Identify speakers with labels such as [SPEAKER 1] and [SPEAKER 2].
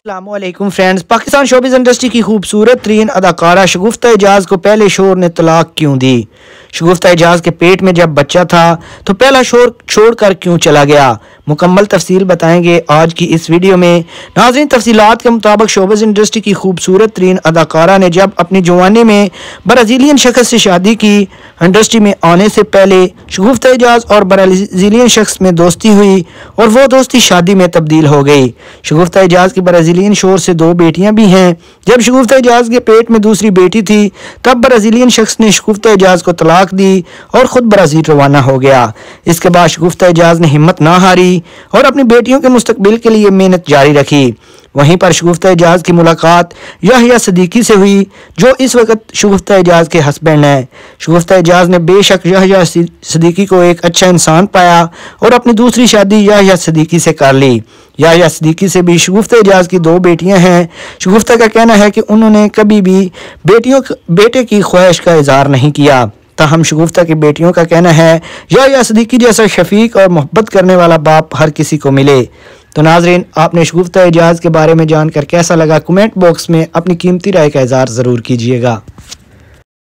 [SPEAKER 1] अस्सलामुअलैकुम friends. Pakistan showbiz industry की खूबसूरत तरीन अदाकारा शगुफ्ता एजाज को पहले शोर ने तलाक क्यों दी? शगुफ्ता एजाज के पेट में जब बच्चा था तो पहला शोर छोड़कर क्यों चला गया? मुकम्मल तफसील बताएंगे आज की इस वीडियो में। नाज़रीन, तफसीलात के मुताबिक शोबिज़ इंडस्ट्री की खूबसूरत तरीन अदाकारा ने जब अपनी जवानी में ब्राज़ीलियन शख्स से शादी की, इंडस्ट्री में आने से पहले शगुफ्ता एजाज और ब्राज़ीलियन शख्स में दोस्ती हुई और वो दोस्ती शादी में तब्दील हो गई। शगुफ्ता एजाज की ब्राज़ीलियन शोहर से 2 बेटियां भी हैं। जब शगुफ्ता एजाज के पेट में दूसरी बेटी थी तब ब्राज़ीलियन शख्स ने शगुफ्ता एजाज को तलाक दी और ख़ुद ब्राज़ील रवाना हो गया। इसके बाद शगुफ्ता एजाज ने हिम्मत ना हारी और अपनी बेटियों के मुस्तकबिल के लिए मेहनत जारी रखी। वहीं पर शगुफ्ता एजाज की मुलाकात याहिया सदीकी से हुई, जो इस वक्त शगुफ्ता एजाज के हस्बैंड हैं। शगुफ्ता एजाज ने बेशक याहिया सदीकी को एक अच्छा इंसान पाया और अपनी दूसरी शादी याहिया सदीकी से कर ली। याहिया सदीकी से भी शगुफ्ता एजाज की 2 बेटियां हैं। शगुफ्ता का कहना है कि उन्होंने कभी भी बेटे की ख्वाहिश का इजहार नहीं किया। ताहम शगुफ्ता की बेटियों का कहना है याहिया सदीकी जैसा शफीक और मोहब्बत करने वाला बाप हर किसी को मिले। तो नाजरीन, आपने शगुफ्ता एजाज के बारे में जानकर कैसा लगा? कमेंट बॉक्स में अपनी कीमती राय का इजहार ज़रूर कीजिएगा।